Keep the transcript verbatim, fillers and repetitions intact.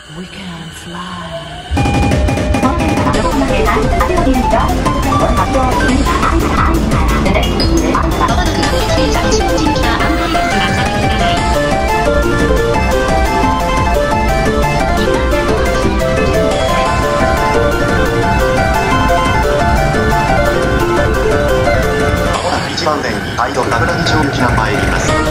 We can fly. 一番線にアイドル桜木町行きが参ります。